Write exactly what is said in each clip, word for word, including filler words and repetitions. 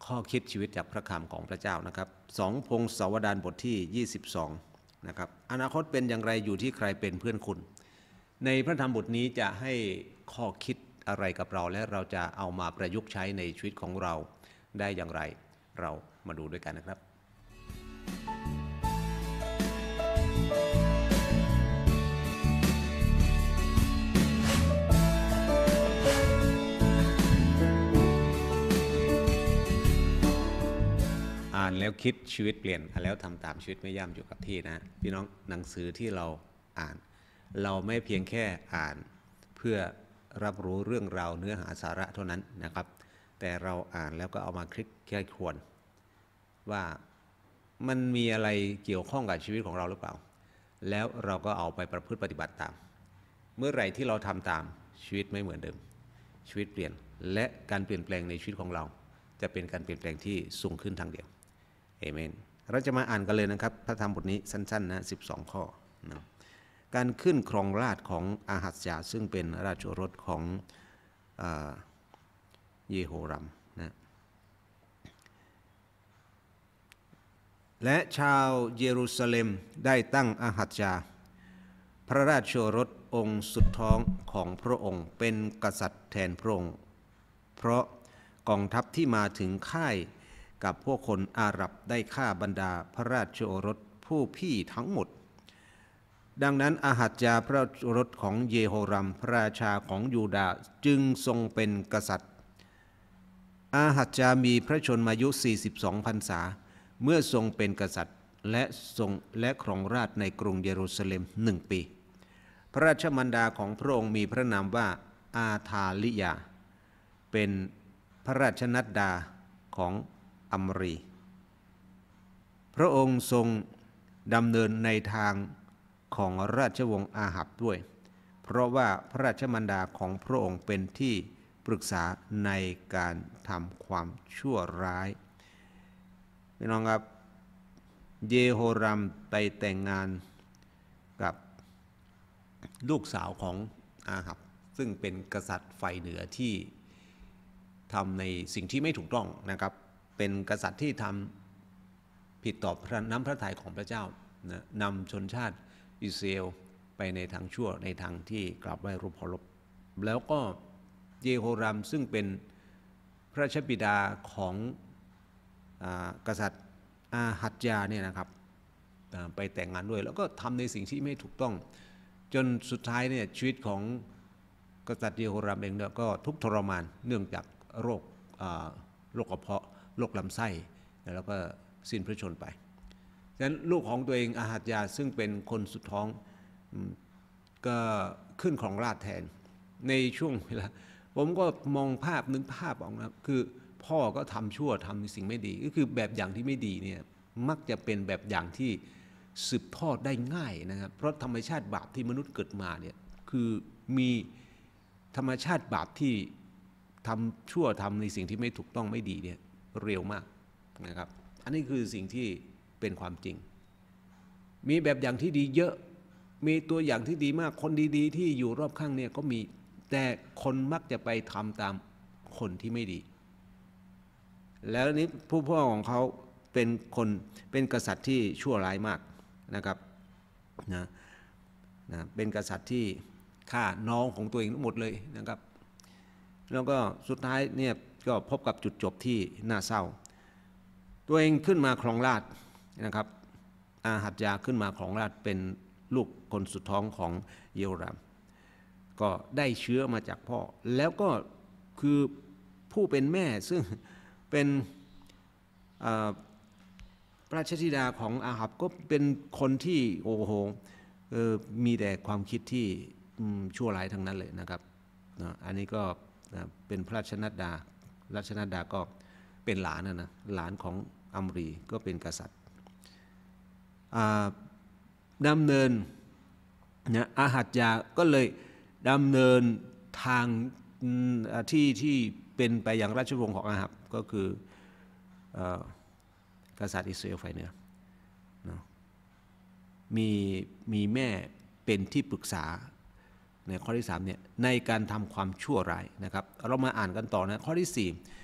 ข้อคิดชีวิตจากพระคำของพระเจ้านะครับสองพงศาวดารบทที่ยี่สิบสองนะครับอนาคตเป็นอย่างไรอยู่ที่ใครเป็นเพื่อนคุณในพระธรรมบทนี้จะให้ข้อคิดอะไรกับเราและเราจะเอามาประยุกต์ใช้ในชีวิตของเราได้อย่างไรเรามาดูด้วยกันนะครับอ่านแล้วคิดชีวิตเปลี่ยนอ่านแล้วทำตามชีวิตไม่ย่ำอยู่กับที่นะพี่น้องหนังสือที่เราอ่านเราไม่เพียงแค่อ่านเพื่อรับรู้เรื่องราวเนื้อหาสาระเท่านั้นนะครับแต่เราอ่านแล้วก็เอามาคิดแค่ควรว่ามันมีอะไรเกี่ยวข้องกับชีวิตของเราหรือเปล่าแล้วเราก็เอาไปประพฤติปฏิบัติตามเมื่อไหร่ที่เราทำตามชีวิตไม่เหมือนเดิมชีวิตเปลี่ยนและการเปลี่ยนแปลงในชีวิตของเราจะเป็นการเปลี่ยนแปลงที่สูงขึ้นทางเดียวเอเมนเราจะมาอ่านกันเลยนะครับพระธรรมบทนี้สั้นๆนะสิบสองข้อนะการขึ้นครองราชย์ของอาหัซยาซึ่งเป็นราชโอรสของเยโฮรัมนะและชาวเยรูซาเล็มได้ตั้งอาหัซยาพระราชโอรสองค์สุดท้องของพระองค์เป็นกษัตริย์แทนพระองค์เพราะกองทัพที่มาถึงค่ายกับพวกคนอาหรับได้ฆ่าบรรดาพระราชโอรสผู้พี่ทั้งหมดดังนั้นอาหัซยาพระราชโอรสของเยโฮรัมพระราชาของยูดาห์จึงทรงเป็นกษัตริย์อาหัซยามีพระชนมายุสี่สิบสองพรรษาเมื่อทรงเป็นกษัตริย์และทรงและครองราชย์ในกรุงเยรูซาเล็มหนึ่งปีพระราชมารดาของพระองค์มีพระนามว่าอาธาลิยาเป็นพระราชนัดดาของอัมรีพระองค์ทรงดำเนินในทางของราชวงศ์อาหับด้วยเพราะว่าพระราชมารดาของพระองค์เป็นที่ปรึกษาในการทำความชั่วร้ายพี่น้องครับเยโฮรัมไปแต่งงานกับลูกสาวของอาหับซึ่งเป็นกษัตริย์ฝ่ายเหนือที่ทำในสิ่งที่ไม่ถูกต้องนะครับเป็นกษัตริย์ที่ทำผิดต่อน้ำพระทัยของพระเจ้านะนำชนชาติอิสราเอลไปในทางชั่วในทางที่กลับไหว้รูปเคารพแล้วก็เยโฮรัมซึ่งเป็นพระราชบิดาของกษัตริย์อาหัซยาเนี่ยนะครับไปแต่งงานด้วยแล้วก็ทำในสิ่งที่ไม่ถูกต้องจนสุดท้ายเนี่ยชีวิตของกษัตริย์เยโฮรัมเองเนี่ยก็ทุกข์ทรมานเนื่องจากโรคโรคกระเพาะโรคลำไส้แล้วก็สิ้นพระชนไปฉะนั้นลูกของตัวเองอาหัซยาซึ่งเป็นคนสุดท้องก็ขึ้นครองราชย์แทนในช่วงเวลาผมก็มองภาพนึกภาพออกนะคือพ่อก็ทำชั่วทำสิ่งไม่ดีก็คือแบบอย่างที่ไม่ดีเนี่ยมักจะเป็นแบบอย่างที่สืบทอดได้ง่ายนะครับเพราะธรรมชาติบาปที่มนุษย์เกิดมาเนี่ยคือมีธรรมชาติบาปที่ทำชั่วทำในสิ่งที่ไม่ถูกต้องไม่ดีเนี่ยเร็วมากนะครับอันนี้คือสิ่งที่เป็นความจริงมีแบบอย่างที่ดีเยอะมีตัวอย่างที่ดีมากคนดีๆที่อยู่รอบข้างเนี่ยก็มีแต่คนมักจะไปทำตามคนที่ไม่ดีแล้วนี้ผู้พ่อของเขาเป็นคนเป็นกษัตริย์ที่ชั่วร้ายมากนะครับนะนะเป็นกษัตริย์ที่ฆ่าน้องของตัวเองทั้งหมดเลยนะครับแล้วก็สุดท้ายเนี่ยก็พบกับจุดจบที่น่าเศร้าตัวเองขึ้นมาครองราชย์นะครับอาหัซยาขึ้นมาครองราชย์เป็นลูกคนสุดท้องของเยโฮรัมก็ได้เชื้อมาจากพ่อแล้วก็คือผู้เป็นแม่ซึ่งเป็นพระราชธิดาของอาหับก็เป็นคนที่โอ้โหมีแต่ความคิดที่ชั่วร้ายทั้งนั้นเลยนะครับอันนี้ก็เป็นพระราชนัดดาราชนัดดาก็เป็นหลานนะนะหลานของอัมรีก็เป็นกษัตริย์ดำเนินนะอาหัซยาก็เลยดำเนินทางที่ที่เป็นไปอย่างราชวงศ์ของอาหับก็คือกษัตริย์อิสราเอลฝ่ายเหนือมีมีแม่เป็นที่ปรึกษาในข้อที่สามเนี่ยในการทำความชั่วร้ายนะครับเรามาอ่านกันต่อนะข้อที่สี่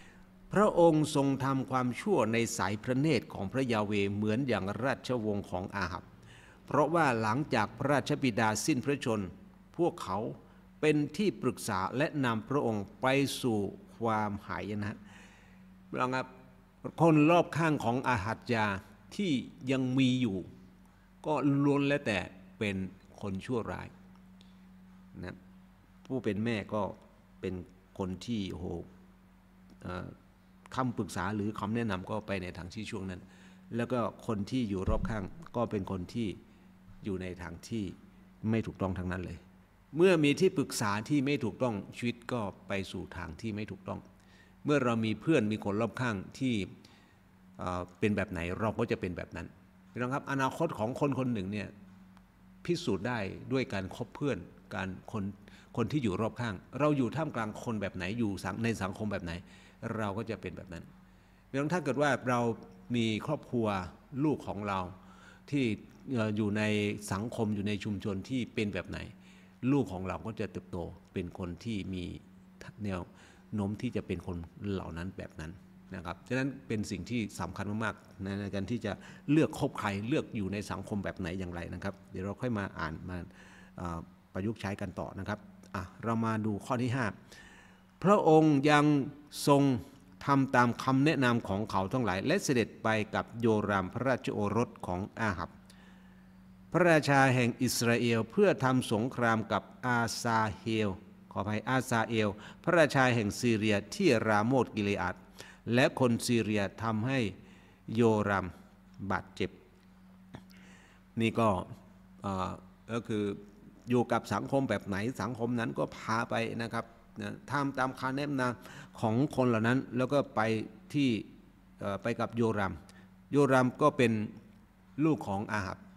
พระองค์ทรงทำความชั่วในสายพระเนตรของพระยาเวห์เหมือนอย่างราชวงศ์ของอาหับเพราะว่าหลังจากพระราชบิดาสิ้นพระชนม์พวกเขาเป็นที่ปรึกษาและนำพระองค์ไปสู่ความหายนะนะครับคนรอบข้างของอาหัตยาที่ยังมีอยู่ก็ล้วนแล้วแต่เป็นคนชั่วร้ายนะผู้เป็นแม่ก็เป็นคนที่โอ้โหคำปรึกษาหรือคำแนะนำก็ไปในทางที่ช่วงนั้นแล้วก็คนที่อยู่รอบข้างก็เป็นคนที่อยู่ในทางที่ไม่ถูกต้องทั้งนั้นเลยเมื่อมีที่ปรึกษาที่ไม่ถูกต้องชีวิตก็ไปสู่ทางที่ไม่ถูกต้องเมื่อเรามีเพื่อนมีคนรอบข้างที่เป็นแบบไหนเราก็จะเป็นแบบนั้นพี่น้องครับอนาคตของคนคนหนึ่งเนี่ยพิสูจน์ได้ด้วยการคบเพื่อนการคนคนที่อยู่รอบข้างเราอยู่ท่ามกลางคนแบบไหนอยู่ในสังคมแบบไหนเราก็จะเป็นแบบนั้นพี่น้องถ้าเกิดว่าเรามีครอบครัวลูกของเราที่อยู่ในสังคมอยู่ในชุมชนที่เป็นแบบไหนลูกของเราก็จะเติบโตเป็นคนที่มีแนวโน้มที่จะเป็นคนเหล่านั้นแบบนั้นนะครับฉะนั้นเป็นสิ่งที่สำคัญมากๆในการที่จะเลือกคบใครเลือกอยู่ในสังคมแบบไหนอย่างไรนะครับเดี๋ยวเราค่อยมาอ่านมาประยุกต์ใช้กันต่อนะครับอ่ะเรามาดูข้อที่ห้าพระองค์ยังทรงทำตามคำแนะนำของเขาทั้งหลายและเสด็จไปกับโยรามพระราชโอรสของอาหับพระราชาแห่งอิสราเอลเพื่อทำสงครามกับอาซาเฮลขออภัยอาซาเอลพระราชาแห่งซีเรียที่ราโมทกิเลอาดและคนซีเรียทำให้โยรามบาดเจ็บนี่ก็ก็คืออยู่กับสังคมแบบไหนสังคมนั้นก็พาไปนะครับทำตามคำแนะนำของคนเหล่านั้นแล้วก็ไปที่ไปกับโยรามโยรามก็เป็นลูกของอาหับ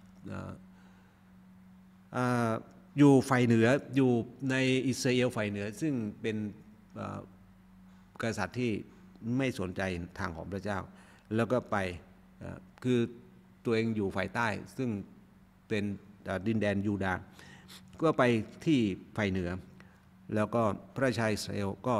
อยู่ฝ่ายเหนืออยู่ในอิสราเอลฝ่ายเหนือซึ่งเป็นกษัตริย์ที่ไม่สนใจทางของพระเจ้าแล้วก็ไปคือตัวเองอยู่ฝ่ายใต้ซึ่งเป็นดินแดนยูดาห์ก็ไปที่ฝ่ายเหนือแล้วก็พระราชาอิสราเอลก็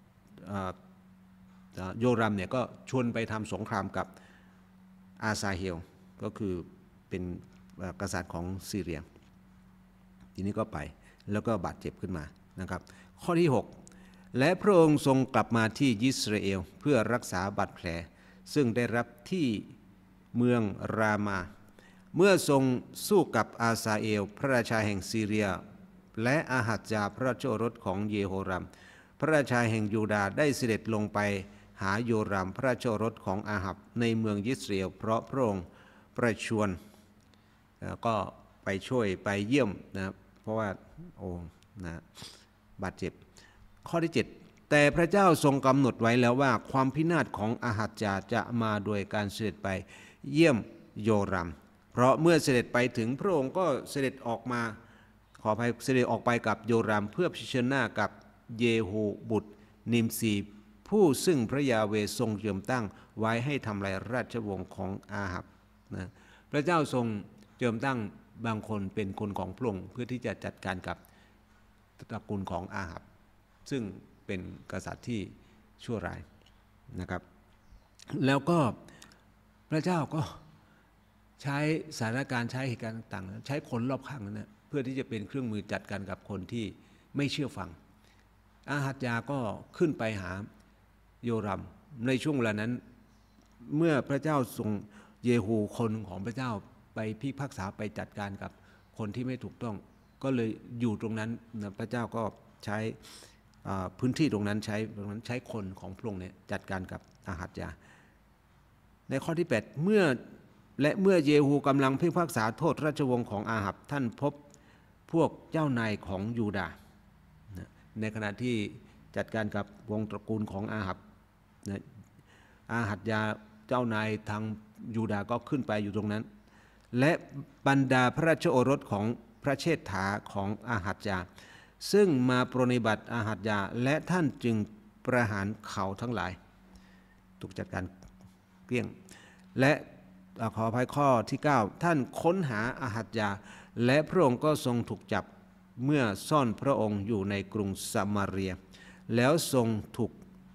โยรามเนี่ยก็ชวนไปทำสงครามกับอาซาเฮลก็คือเป็นกษัตริย์ของซีเรียทีนี้ก็ไปแล้วก็บาดเจ็บขึ้นมานะครับข้อที่หกและพระองค์ทรงกลับมาที่อิสราเอลเพื่อรักษาบาดแผลซึ่งได้รับที่เมืองรามาเมื่อทรงสู้กับอาซาเอลพระราชาแห่งซีเรียและอาหัตยาพระราชโอรสของเยโฮรามพระราชาแห่งยูดาห์ได้เสด็จลงไปหาโยรามพระราชโอรสของอาหับในเมืองอิสราเอลเพราะพระองค์ประชวรก็ไปช่วยไปเยี่ยมนะเพราะว่าโอ้นะบาดเจ็บข้อที่เจ็ดแต่พระเจ้าทรงกำหนดไว้แล้วว่าความพินาศของอาหัตยาจะมาโดยการเสด็จไปเยี่ยมโยรามเพราะเมื่อเสด็จไปถึงพระองค์ก็เสด็จออกมาขออภัยเสด็จออกไปกับโยรามเพื่อเผชิญหน้ากับเยฮูบุตรนิมซีผู้ซึ่งพระยาเวห์ทรงเจิมตั้งไว้ให้ทำลายราชวงศ์ของอาหับนะพระเจ้าทรงเจิมตั้งบางคนเป็นคนของพระองค์เพื่อที่จะจัดการกับตระกูลของอาหับซึ่งเป็นกษัตริย์ที่ชั่วร้ายนะครับแล้วก็พระเจ้าก็ใช้สถานการณ์ใช้เหตุการณ์ต่างๆใช้คนรอบข้างนั้นนะเพื่อที่จะเป็นเครื่องมือจัดการกับคนที่ไม่เชื่อฟังอาหัตยาก็ขึ้นไปหาโยรามในช่วงเวลานั้นเมื่อพระเจ้าทรงเยฮูคนของพระเจ้าไปพิพากษาไปจัดการกับคนที่ไม่ถูกต้องก็เลยอยู่ตรงนั้นนะพระเจ้าก็ใช้พื้นที่ตรงนั้นใช้ตรงนั้นใช้คนของพระองค์เนี่ยจัดการกับอาหัตยาในข้อที่แปดเมื่อและเมื่อเยฮูกำลังพิพากษาโทษราชวงศ์ของอาหับท่านพบพวกเจ้านายของยูดาห์ในขณะที่จัดการกับวงตระกูลของอาหับอาหัตยาเจ้านายทางยูดาห์ก็ขึ้นไปอยู่ตรงนั้นและบรรดาพระราชโอรสของพระเชษฐาของอาหัตยาซึ่งมาปรนนิบัติอาหัตยาและท่านจึงประหารเขาทั้งหลายถูกจัดการเกลี้ยงและขออภัยข้อที่เก้าท่านค้นหาอาหัตยาและพระองค์ก็ทรงถูกจับเมื่อซ่อนพระองค์อยู่ในกรุงซามาเรียแล้วทรงถูก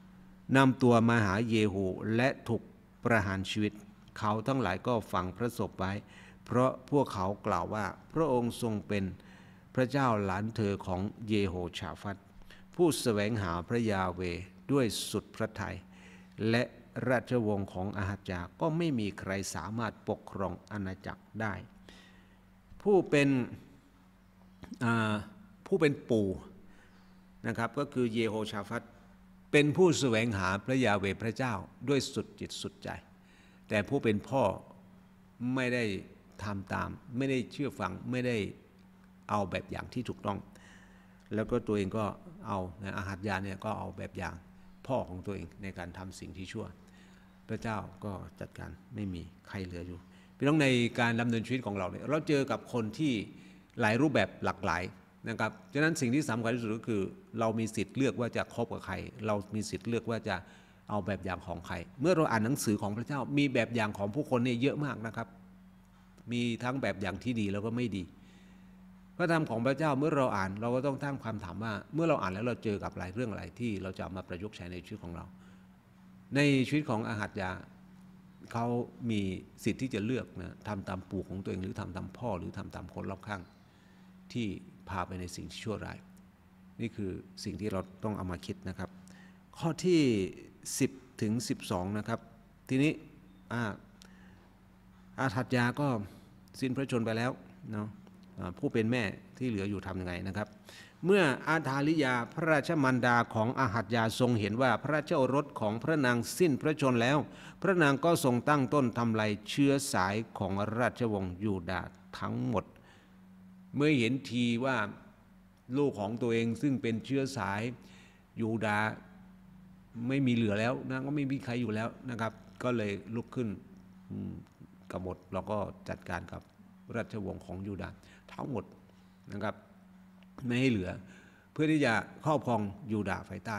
นำตัวมาหาเยฮูและถูกประหารชีวิตเขาทั้งหลายก็ฝังพระศพไว้เพราะพวกเขากล่าวว่าพระองค์ทรงเป็นพระเจ้าหลานเธอของเยโฮชาฟัตผู้แสวงหาพระยาเวห์ด้วยสุดพระทัยและราชวงศ์ของอาหัจญาก็ไม่มีใครสามารถปกครองอาณาจักรได้ผู้เป็นผู้เป็นปู่นะครับก็คือเยโฮชาฟัตเป็นผู้แสวงหาพระยาเวห์พระเจ้าด้วยสุดจิตสุดใจแต่ผู้เป็นพ่อไม่ได้ทำตามไม่ได้เชื่อฟังไม่ได้เอาแบบอย่างที่ถูกต้องแล้วก็ตัวเองก็เอาอาหัจญาเนี่ยก็เอาแบบอย่างพ่อของตัวเองในการทำสิ่งที่ชั่วพระเจ้าก็จัดการไม่มีใครเหลืออยู่พี่น้องในการดำเนินชีวิตของเราเนี่ยเราเจอกับคนที่หลายรูปแบบหลากหลายนะครับฉะนั้นสิ่งที่สำคัญที่สุดก็คือเรามีสิทธิ์เลือกว่าจะคบกับใครเรามีสิทธิ์เลือกว่าจะเอาแบบอย่างของใครเมื่อเราอ่านหนังสือของพระเจ้ามีแบบอย่างของผู้คนเนี่ยเยอะมากนะครับมีทั้งแบบอย่างที่ดีแล้วก็ไม่ดีพระธรรมของพระเจ้าเมื่อเราอ่านเราก็ต้องตั้งคำถามว่าเมื่อเราอ่านแล้วเราเจอกับหลายเรื่องอะไรที่เราจะเอามาประยุกต์ใช้ในชีวิตของเราในชีวิตของอาหัจญาเขามีสิทธิ์ที่จะเลือกนะทำตามปู่ของตัวเองหรือทำตามพ่อหรือทำตามคนรอบข้างที่พาไปในสิ่งที่ชั่วร้ายนี่คือสิ่งที่เราต้องเอามาคิดนะครับข้อที่สิบถึงสิบสองนะครับทีนี้อาหัจญาก็สิ้นพระชนม์ไปแล้วเนาะผู้เป็นแม่ที่เหลืออยู่ทำยังไงนะครับเมื่ออาธาลิยาพระราชมารดาของอาหัจญาทรงเห็นว่าพระราชโอรสของพระนางสิ้นพระชนม์แล้วพระนางก็ทรงตั้งต้นทำลายเชื้อสายของราชวงศ์ยูดาห์ทั้งหมดเมื่อเห็นทีว่าลูกของตัวเองซึ่งเป็นเชื้อสายยูดาห์ไม่มีเหลือแล้วนะก็ไม่มีใครอยู่แล้วนะครับก็เลยลุกขึ้นกบฏแล้วก็จัดการกับราชวงศ์ของยูดาห์ทั้งหมดนะครับไม่ให้เหลือเพื่อที่จะครอบครองยูดาห์ฝ่ายใต้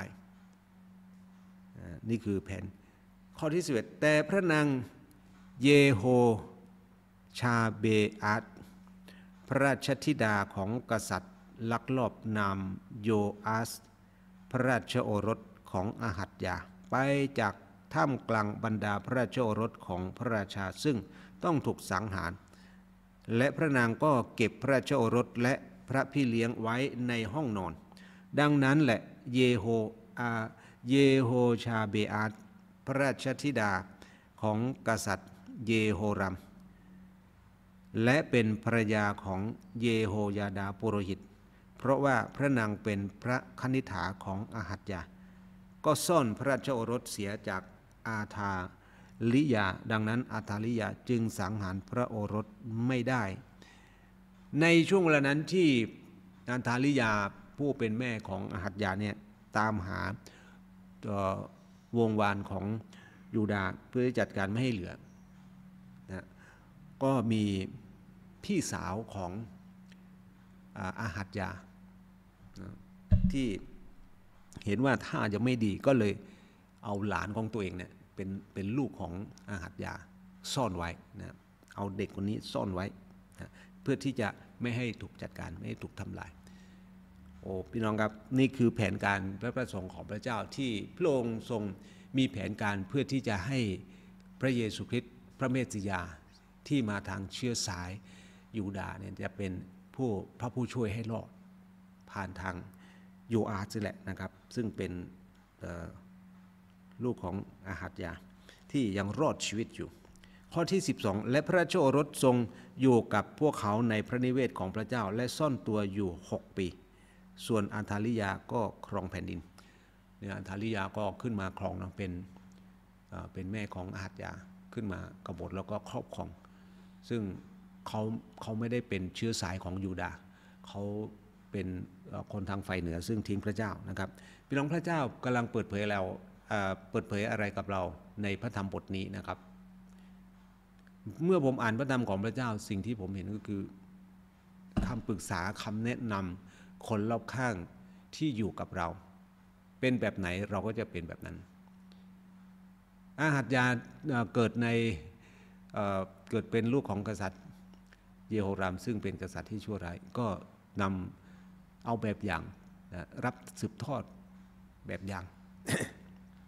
นี่คือแผนข้อที่สิบเอ็ดแต่พระนางเยโฮชาเบอาตพระราชธิดาของกษัตริย์ลักลอบนำโยอาสพระราชโอรสของอาหัจญาไปจากท่ามกลางบรรดาพระราชโอรสของพระราชาซึ่งต้องถูกสังหารและพระนางก็เก็บพระราชโอรสและพระพี่เลี้ยงไว้ในห้องนอนดังนั้นแหละเยโฮอาเยโฮชาเบอาตพระราชธิดาของกษัตริย์เยโฮรัมและเป็นภรรยาของเยโฮยาดาปุโรหิตเพราะว่าพระนางเป็นพระคณิษฐาของอาหัจญาก็ซ่อนพระราชโอรสเสียจากอาธาลิยาดังนั้นอาธาลิยาจึงสังหารพระโอรสไม่ได้ในช่วงเวลานั้นที่อาธาลิยาผู้เป็นแม่ของอาหัจญาเนี่ยตามหาวงวานของยูดาห์เพื่อจัดการไม่ให้เหลือนะก็มีพี่สาวของอาหัจญาที่เห็นว่าถ้าจะไม่ดีก็เลยเอาหลานของตัวเองเนี่ยเป็นเป็นลูกของอาหัจญาซ่อนไว้นะเอาเด็กคนนี้ซ่อนไว้นะเพื่อที่จะไม่ให้ถูกจัดการไม่ให้ถูกทำลายโอ้พี่น้องครับนี่คือแผนการพระประสงค์ของพระเจ้าที่พระองค์ทรงมีแผนการเพื่อที่จะให้พระเยซูคริสต์พระเมสสิยาที่มาทางเชื้อสายยูดาห์เนี่ยจะเป็นผู้พระผู้ช่วยให้รอดผ่านทางโยอาสนี่แหละนะครับซึ่งเป็นลูกของอาหัจญาที่ยังรอดชีวิตอยู่ข้อที่สิบสองและพระราชโอรสทรงอยู่กับพวกเขาในพระนิเวศของพระเจ้าและซ่อนตัวอยู่หกปีส่วนอาธาลิยาก็ครองแผ่นดินเนี่ยอาธาลิยาก็ขึ้นมาครองเป็นเป็นแม่ของอาหัจญาขึ้นมากบฏแล้วก็ครอบครองซึ่งเขาเขาไม่ได้เป็นเชื้อสายของยูดาห์เขาเป็นคนทางฝ่ายเหนือซึ่งทิ้งพระเจ้านะครับพี่น้องพระเจ้ากำลังเปิดเผยเราเปิดเผยอะไรกับเราในพระธรรมบทนี้นะครับเมื่อผมอ่านพระธรรมของพระเจ้าสิ่งที่ผมเห็นก็คือคำปรึกษาคำแนะนำคนรอบข้างที่อยู่กับเราเป็นแบบไหนเราก็จะเป็นแบบนั้นอาหัจญาเกิดในเกิดเป็นลูกของกษัตริย์เยโฮรามซึ่งเป็นกษัตริย์ที่ชั่วร้ายก็นำเอาแบบอย่างรับสืบทอดแบบอย่าง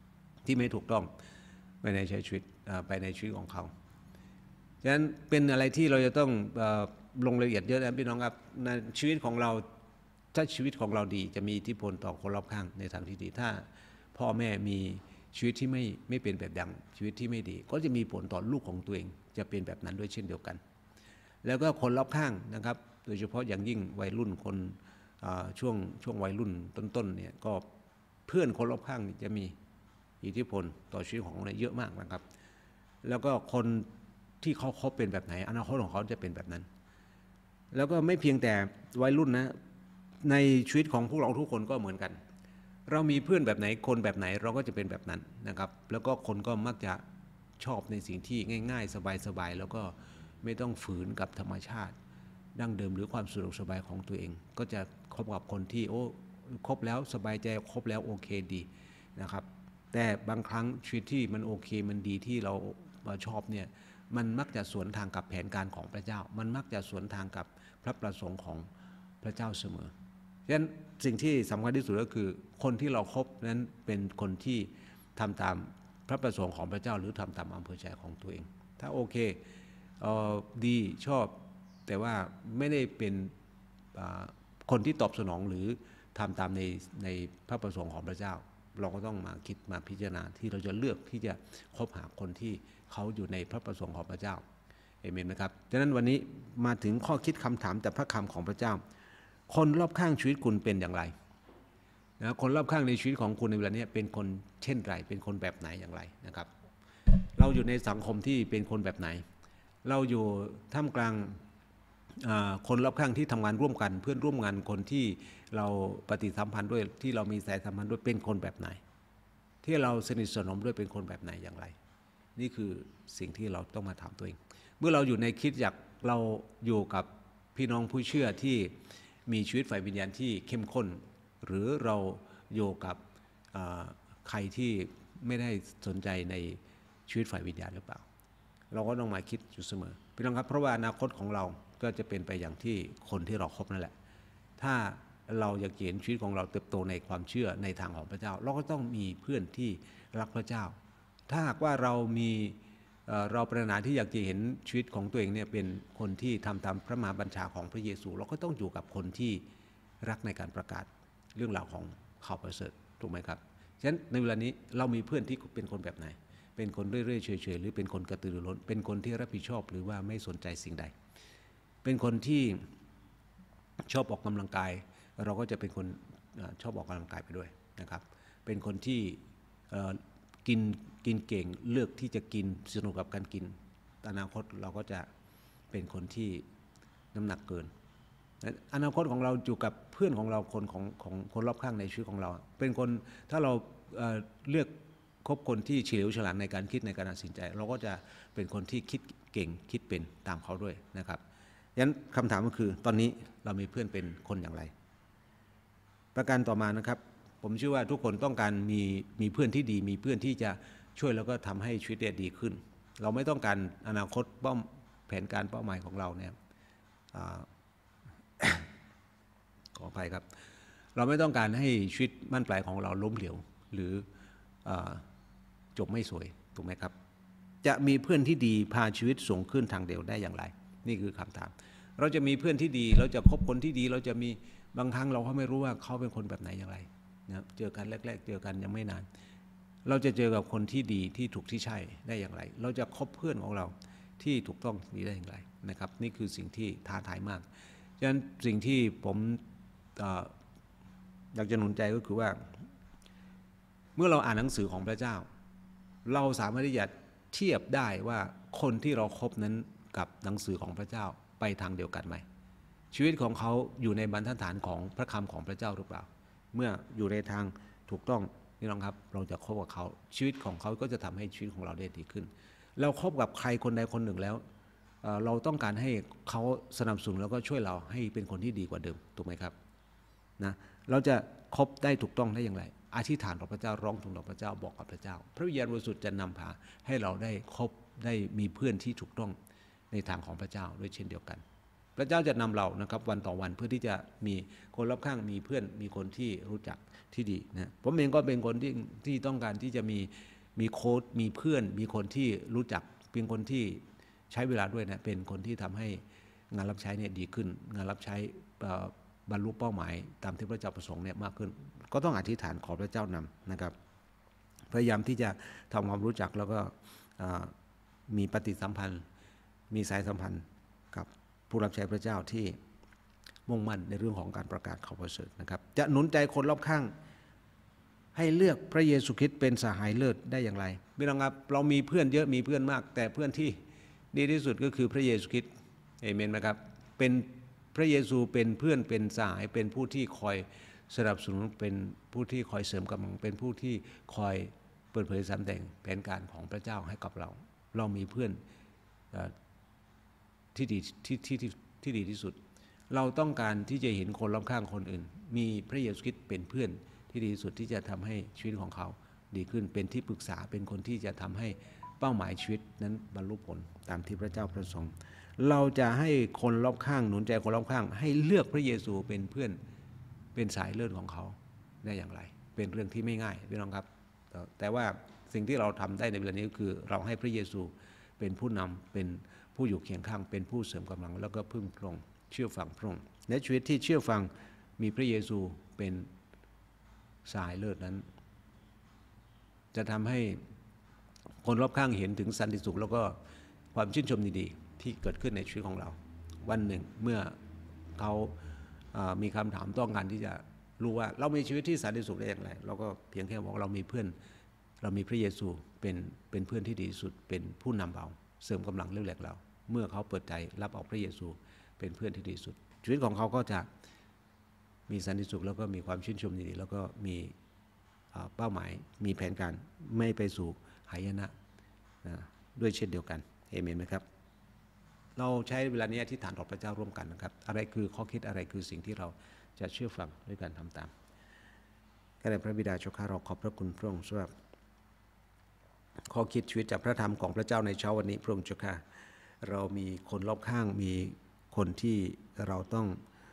ที่ไม่ถูกต้องไปในใช้ชีวิตไปในชีวิตของเขาฉะนั้นเป็นอะไรที่เราจะต้องลงรายละเอียดเยอะนะพี่น้องครับในชีวิตของเราถ้าชีวิตของเราดีจะมีอิทธิพลต่อคนรอบข้างในทางที่ดีถ้าพ่อแม่มีชีวิตที่ไม่ไม่เป็นแบบอย่างชีวิตที่ไม่ดีก็จะมีผลต่อลูกของตัวเองจะเป็นแบบนั้นด้วยเช่นเดียวกันแล้วก็คนรอบข้างนะครับโดยเฉพาะอย่างยิ่งวัยรุ่นคนช่วงช่วงวัยรุ่นต้นๆเนี่ยก็เพื่อนคนรอบข้างจะมีอิทธิพลต่อชีวิตของเราเยอะมากนะครับแล้วก็คนที่เขาคบเป็นแบบไหนอนาคตของเขาจะเป็นแบบนั้นแล้วก็ไม่เพียงแต่วัยรุ่นนะในชีวิตของพวกเราทุกคนก็เหมือนกันเรามีเพื่อนแบบไหนคนแบบไหนเราก็จะเป็นแบบนั้นนะครับแล้วก็คนก็มักจะชอบในสิ่งที่ง่ายๆสบายๆแล้วก็ไม่ต้องฝืนกับธรรมชาติดั้งเดิมหรือความสะดวกสบายของตัวเองก็จะคบกับคนที่โอ้คบแล้วสบายใจคบแล้วโอเคดีนะครับแต่บางครั้งชีวิตที่มันโอเคมันดีที่เราชอบเนี่ยมันมักจะสวนทางกับแผนการของพระเจ้ามันมักจะสวนทางกับพระประสงค์ของพระเจ้าเสมอฉะนั้นสิ่งที่สำคัญที่สุดก็คือคนที่เราครบนั้นเป็นคนที่ทำตามพระประสงค์ของพระเจ้าหรือทำตามอำเภอใจของตัวเองถ้าโอเคเอ่อดีชอบแต่ว่าไม่ได้เป็นคนที่ตอบสนองหรือทำตามในในพระประสงค์ของพระเจ้าเราก็ต้องมาคิดมาพิจารณาที่เราจะเลือกที่จะคบหาคนที่เขาอยู่ในพระประสงค์ของพระเจ้าเอเมนไหมครับดังนั้นวันนี้มาถึงข้อคิดคำถามจากพระคำของพระเจ้าคนรอบข้างชีวิตคุณเป็นอย่างไรนะคนรอบข้างในชีวิตของคุณในเวลานี้เป็นคนเช่นไรเป็นคนแบบไหนอย่างไรนะครับเราอยู่ในสังคมที่เป็นคนแบบไหนเราอยู่ท่ามกลางคนรอบข้างที่ทำงานร่วมกันเพื่อนร่วมงานคนที่เราปฏิสัมพันธ์ด้วยที่เรามีสายสัมพันธ์ด้วยเป็นคนแบบไหนที่เราสนิทสนมด้วยเป็นคนแบบไหนอย่างไรนี่คือสิ่งที่เราต้องมาถามตัวเองเมื่อเราอยู่ในคริสตจักรเราอยู่กับพี่น้องผู้เชื่อที่มีชีวิตฝ่ายวิญญาณที่เข้มข้นหรือเราอยู่กับใครที่ไม่ได้สนใจในชีวิตฝ่ายวิญญาณหรือเปล่าเราก็ต้องมาคิดอยู่เสมอพี่น้องครับเพราะว่าอนาคตของเราก็จะเป็นไปอย่างที่คนที่เราคบนั่นแหละถ้าเราอยากเห็นชีวิตของเราเติบโตในความเชื่อในทางของพระเจ้าเราก็ต้องมีเพื่อนที่รักพระเจ้าถ้าหากว่าเรามีเราปรารถนาที่อยากจะเห็นชีวิตของตัวเองเนี่ยเป็นคนที่ทำตามพระมหาบัญชาของพระเยซูเราก็ต้องอยู่กับคนที่รักในการประกาศเรื่องราวของข่าวประเสริฐถูกไหมครับฉะนั้นในเวลานี้เรามีเพื่อนที่เป็นคนแบบไหนเป็นคนเรื่อยๆเฉยๆหรือเป็นคนกระตือรือร้นเป็นคนที่รับผิดชอบหรือว่าไม่สนใจสิ่งใดเป็นคนที่ชอบออกกำลังกายเราก็จะเป็นคนชอบออกกำลังกายไปด้วยนะครับเป็นคนที่กินกินเก่งเลือกที่จะกินสนุกกับการกินอนาคตเราก็จะเป็นคนที่น้ำหนักเกินอนาคตของเราอยู่กับเพื่อนของเราคนของของคนรอบข้างในชีวิตของเราเป็นคนถ้าเราเลือกคบคนที่เฉลียวฉลาดในการคิดในการตัดสินใจเราก็จะเป็นคนที่คิดเก่งคิดเป็นตามเขาด้วยนะครับฉะนั้นคำถามก็คือตอนนี้เรามีเพื่อนเป็นคนอย่างไรประการต่อมานะครับผมเชื่อว่าทุกคนต้องการมีมีเพื่อนที่ดีมีเพื่อนที่จะช่วยแล้วก็ทำให้ชีวิตดีขึ้นเราไม่ต้องการอนาคตเป้าแผนการเป้าหมายของเราเนี่ย ขออภัยครับเราไม่ต้องการให้ชีวิตมั่นปลายของเราล้มเหลวหรือจบไม่สวยถูกไหมครับจะมีเพื่อนที่ดีพาชีวิตส่งขึ้นทางเดียวได้อย่างไรนี่คือคำถามเราจะมีเพื่อนที่ดีเราจะคบคนที่ดีเราจะมีบางครั้งเราก็ไม่รู้ว่าเขาเป็นคนแบบไหนอย่างไรนะเจอกันแรกๆเจอกันยังไม่นานเราจะเจอกับคนที่ดีที่ถูกที่ใช่ได้อย่างไรเราจะคบเพื่อนของเราที่ถูกต้องนี้ได้อย่างไรนะครับนี่คือสิ่งที่ท้าทายมากฉะนั้นสิ่งที่ผมอยากจะหนุนใจก็คือว่าเมื่อเราอ่านหนังสือของพระเจ้าเราสามารถที่จะเทียบได้ว่าคนที่เราคบนั้นกับหนังสือของพระเจ้าไปทางเดียวกันไหมชีวิตของเขาอยู่ในบรรทัดฐานของพระคำของพระเจ้าหรือเปล่าเมื่ออยู่ในทางถูกต้องนี่น้องครับเราจะคบกับเขาชีวิตของเขาก็จะทำให้ชีวิตของเราได้ดีขึ้นเราคบกับใครคนใดคนหนึ่งแล้วเราต้องการให้เขาสนับสนุนแล้วก็ช่วยเราให้เป็นคนที่ดีกว่าเดิมถูกไหมครับนะเราจะคบได้ถูกต้องได้อย่างไรอธิษฐานต่อพระเจ้าร้องทูลต่อพระเจ้าบอกกับพระเจ้าพระวิญญาณบริสุทธิ์จะนำพาให้เราได้คบได้มีเพื่อนที่ถูกต้องในทางของพระเจ้าด้วยเช่นเดียวกันพระเจ้าจะนำเรานะครับวันต่อวันเพื่อที่จะมีคนรอบข้างมีเพื่อนมีคนที่รู้จักที่ดีนะผมเองก็เป็นคนที่ที่ต้องการที่จะมีมีโค้ชมีเพื่อนมีคนที่รู้จักเป็นคนที่ใช้เวลาด้วยนะเป็นคนที่ทำให้งานรับใช้เนี่ยดีขึ้นงานรับใช้บรรลุเป้าหมายตามที่พระเจ้าประสงค์เนี่ยมากขึ้นก็ต้องอธิษฐานขอพระเจ้านำนะครับพยายามที่จะทำความรู้จักแล้วก็มีปฏิสัมพันธ์มีสายสัมพันธ์กับผู้รับใช้พระเจ้าที่มุ่งมั่นในเรื่องของการประกาศข่าวประเสริฐนะครับจะหนุนใจคนรอบข้างให้เลือกพระเยซูคริสต์เป็นสหายเลิศได้อย่างไรพี่น้องครับเรามีเพื่อนเยอะมีเพื่อนมากแต่เพื่อนที่ดีที่สุดก็คือพระเยซูคริสต์เอเมนไหมครับเป็นพระเยซูเป็นเพื่อนเป็นสหายเป็นผู้ที่คอยสนับสนุนเป็นผู้ที่คอยเสริมกำลังเป็นผู้ที่คอยเปิดเผยสำแดงแผนการของพระเจ้าให้กับเราเรามีเพื่อนที่ดีที่ที่ที่ดีที่สุดเราต้องการที่จะเห็นคนรอบข้างคนอื่นมีพระเยซูคริสต์เป็นเพื่อนที่ดีที่สุดที่จะทำให้ชีวิตของเขาดีขึ้นเป็นที่ปรึกษาเป็นคนที่จะทำให้เป้าหมายชีวิตนั้นบรรลุผลตามที่พระเจ้าประสงค์เราจะให้คนรอบข้างหนุนใจคนรอบข้างให้เลือกพระเยซูเป็นเพื่อนเป็นสายเลือดของเขาได้อย่างไรเป็นเรื่องที่ไม่ง่ายพี่น้องครับแต่ว่าสิ่งที่เราทำได้ในเวลานี้ก็คือเราให้พระเยซูเป็นผู้นำเป็นผู้อยู่เคียงข้างเป็นผู้เสริมกำลังแล้วก็พึ่งพระองค์เชื่อฟังพระองค์ในชีวิตที่เชื่อฟังมีพระเยซูเป็นสายเลือดนั้นจะทำให้คนรอบข้างเห็นถึงสันติสุขแล้วก็ความชื่นชมดีๆที่เกิดขึ้นในชีวิตของเราวันหนึ่งเมื่อเขามีคำถามต้องการที่จะรู้ว่าเรามีชีวิตที่สันติสุขได้อย่างไรเราก็เพียงแค่บอกเรามีเพื่อนเรามีพระเยซูเป็นเป็นเพื่อนที่ดีที่สุดเป็นผู้นำเราเสริมกำลังเรื่องแหลกเราเมื่อเขาเปิดใจรับเอาพระเยซูเป็นเพื่อนที่ดีสุดชีวิตของเขาก็จะมีสันติสุขแล้วก็มีความชื่นชมดีๆแล้วก็มีเป้าหมายมีแผนการไม่ไปสู่หายนะด้วยเช่นเดียวกันเอเมนไหมครับเราใช้เวลานี้อธิษฐานต่อพระเจ้าร่วมกันนะครับอะไรคือข้อคิดอะไรคือสิ่งที่เราจะเชื่อฟังด้วยการทำตามข้าแต่พระบิดาเจ้าข้าเราขอบพระคุณพระองค์สำหรับข้อคิดชีวิตจากพระธรรมของพระเจ้าในเช้าวันนี้พระองค์เจ้าข้าเรามีคนรอบข้างมีคนที่เราต้อง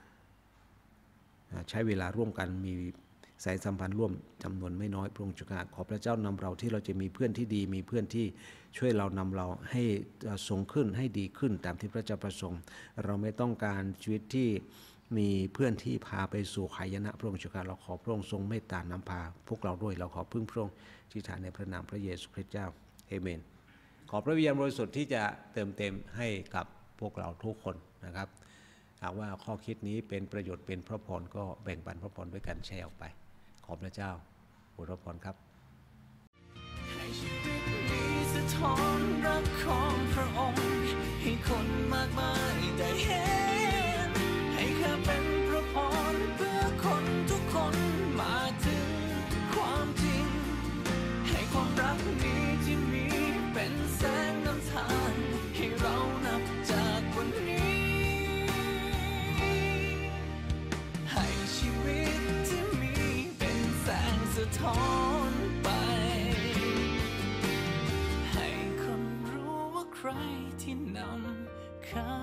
ใช้เวลาร่วมกันมีสายสัมพันธ์ร่วมจำนวนไม่น้อยพระองค์เจ้าข้าขอพระเจ้านำเราที่เราจะมีเพื่อนที่ดีมีเพื่อนที่ช่วยเรานำเราให้สูงขึ้นให้ดีขึ้นตามที่พระเจ้าประสงค์เราไม่ต้องการชีวิตที่มีเพื่อนที่พาไปสู่หายนะพระองค์เจ้าข้าเราขอพระองค์ทรงเมตตานำพาพวกเราด้วยเราขอพึ่งพระองค์ที่ฐานในพระนามพระเยซูคริสต์เจ้าเอเมนขอพระวิญญาณบริสุทธิ์ที่จะเติมเต็มให้กับพวกเราทุกคนนะครับหากว่าข้อคิดนี้เป็นประโยชน์เป็นพระพรก็แบ่งปันพระพรด้วยกันแชร์ออกไปขอพระเจ้าอวยพรครับให้ชีวิตนี้สะท้อนรักของพระองค์ให้คนมากมายได้เห็นให้ข้าเป็นพระพรเพื่อคนทุกคนมาถึงความจริงให้ความรักนี้ที่มีเป็นแสงนำทางให้เรานับจากวันนี้ให้ชีวิตที่มีเป็นแสงสะท้อนไปให้คนรู้ว่าใครที่นำข้า